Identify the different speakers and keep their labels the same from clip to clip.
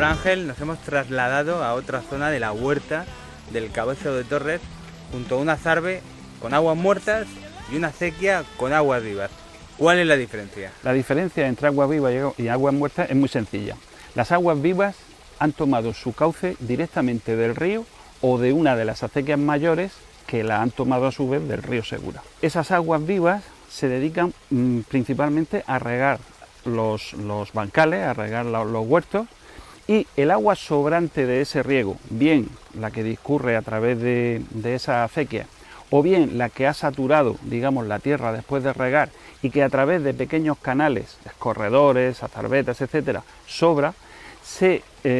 Speaker 1: Ahora, Ángel, nos hemos trasladado a otra zona de la huerta del Cabezo de Torres, junto a una zarbe con aguas muertas y una acequia con aguas vivas. ¿Cuál es la diferencia?
Speaker 2: La diferencia entre aguas vivas y aguas muertas es muy sencilla. Las aguas vivas han tomado su cauce directamente del río o de una de las acequias mayores que la han tomado a su vez del río Segura. Esas aguas vivas se dedican principalmente a regar los bancales, a regar los huertos, y el agua sobrante de ese riego, bien la que discurre a través de esa acequia, o bien la que ha saturado, digamos, la tierra después de regar y que a través de pequeños canales, escorredores, azarbetas, etcétera, sobra, se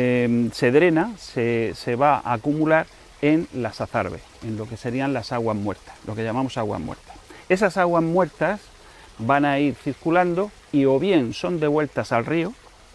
Speaker 2: drena, se va a acumular en las azarbes, en lo que serían las aguas muertas, lo que llamamos aguas muertas. Esas aguas muertas van a ir circulando y o bien son devueltas al río,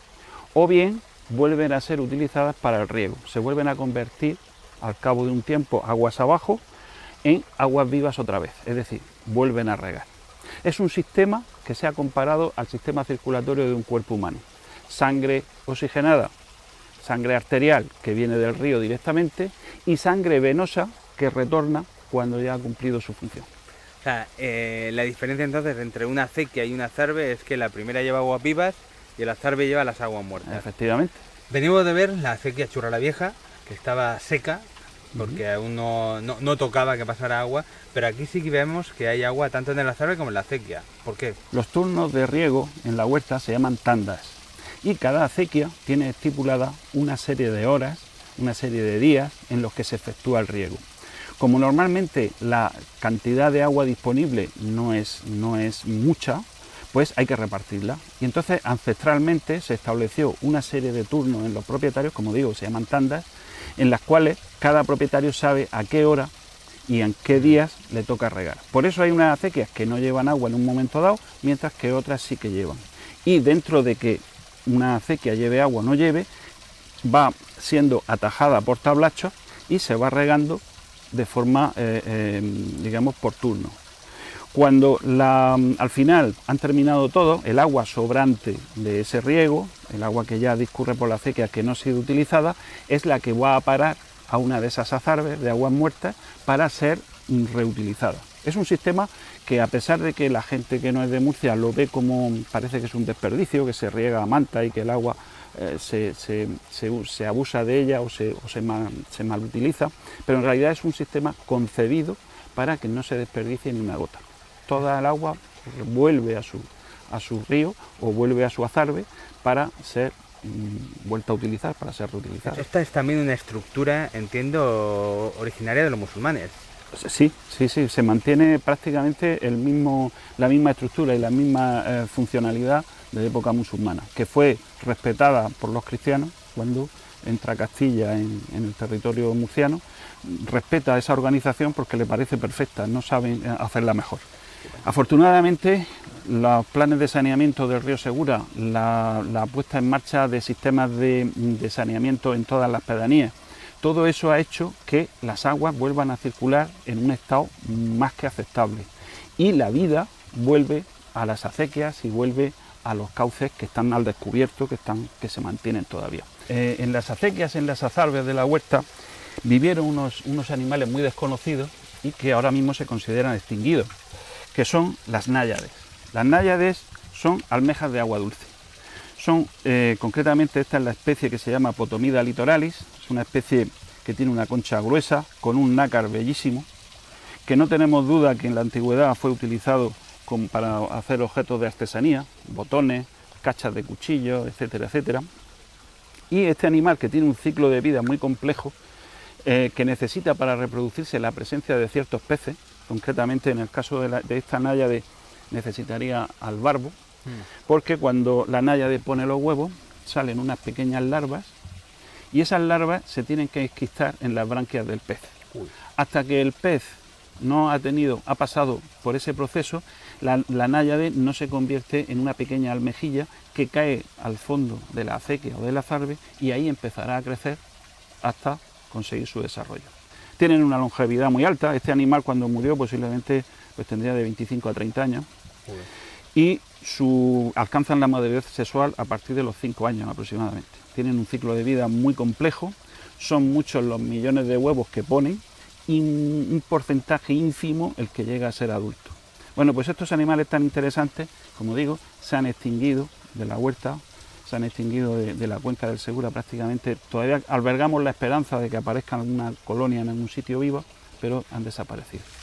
Speaker 2: o bien vuelven a ser utilizadas para el riego, se vuelven a convertir al cabo de un tiempo aguas abajo en aguas vivas otra vez, es decir, vuelven a regar. Es un sistema que se ha comparado al sistema circulatorio de un cuerpo humano. Sangre oxigenada, sangre arterial que viene del río directamente y sangre venosa que retorna cuando ya ha cumplido su función.
Speaker 1: O sea, la diferencia entonces entre una acequia y una azarbe es que la primera lleva aguas vivas y el azarbe lleva las aguas muertas.
Speaker 2: Efectivamente.
Speaker 1: Venimos de ver la acequia Churralavieja, que estaba seca, porque aún no tocaba que pasara agua, pero aquí sí que vemos que hay agua tanto en el azarbe como en la acequia. ¿Por qué?
Speaker 2: Los turnos de riego en la huerta se llaman tandas y cada acequia tiene estipulada una serie de horas, una serie de días en los que se efectúa el riego. Como normalmente la cantidad de agua disponible no es mucha, pues hay que repartirla. Y entonces ancestralmente se estableció una serie de turnos en los propietarios, como digo, se llaman tandas, en las cuales cada propietario sabe a qué hora y en qué días le toca regar. Por eso hay unas acequias que no llevan agua en un momento dado, mientras que otras sí que llevan. Y dentro de que una acequia lleve agua o no lleve, va siendo atajada por tablachos y se va regando de forma, digamos, por turno. Cuando al final han terminado todo, el agua sobrante de ese riego, el agua que ya discurre por la acequia que no ha sido utilizada, es la que va a parar a una de esas azarbes de aguas muertas para ser reutilizada. Es un sistema que, a pesar de que la gente que no es de Murcia lo ve como parece que es un desperdicio, que se riega a manta y que el agua se abusa de ella o se malutiliza, pero en realidad es un sistema concebido para que no se desperdicie ni una gota. Toda el agua vuelve a su río o vuelve a su azarbe para ser vuelta a utilizar, para ser reutilizada.
Speaker 1: Esta es también una estructura, entiendo, originaria de los musulmanes.
Speaker 2: Sí, se mantiene prácticamente la misma estructura y la misma funcionalidad de época musulmana, que fue respetada por los cristianos cuando entra Castilla en el territorio murciano, respeta esa organización porque le parece perfecta, no saben hacerla mejor. Afortunadamente, los planes de saneamiento del río Segura, la puesta en marcha de sistemas de saneamiento en todas las pedanías, todo eso ha hecho que las aguas vuelvan a circular en un estado más que aceptable y la vida vuelve a las acequias y vuelve a los cauces que están al descubierto, que se mantienen todavía. En las acequias, en las azarbes de la huerta, vivieron unos animales muy desconocidos y que ahora mismo se consideran extinguidos, que son las náyades. Las náyades son almejas de agua dulce. Concretamente esta es la especie que se llama Potomida litoralis, es una especie que tiene una concha gruesa, con un nácar bellísimo, que no tenemos duda que en la antigüedad fue utilizado para hacer objetos de artesanía, botones, cachas de cuchillo, etcétera, etcétera. Y este animal, que tiene un ciclo de vida muy complejo, que necesita para reproducirse la presencia de ciertos peces, concretamente en el caso de esta náyade necesitaría al barbo, porque cuando la náyade pone los huevos salen unas pequeñas larvas y esas larvas se tienen que enquistar en las branquias del pez. Hasta que el pez no ha pasado por ese proceso, la náyade no se convierte en una pequeña almejilla que cae al fondo de la acequia o de la azarbe y ahí empezará a crecer hasta conseguir su desarrollo. Tienen una longevidad muy alta. Este animal, cuando murió, posiblemente tendría de 25 a 30 años. y alcanzan la madurez sexual a partir de los 5 años aproximadamente. Tienen un ciclo de vida muy complejo, son muchos los millones de huevos que ponen y un porcentaje ínfimo el que llega a ser adulto. Bueno, pues estos animales tan interesantes, como digo, se han extinguido de la huerta, se han extinguido de la cuenca del Segura prácticamente. Todavía albergamos la esperanza de que aparezcan alguna colonia en algún sitio vivo, pero han desaparecido.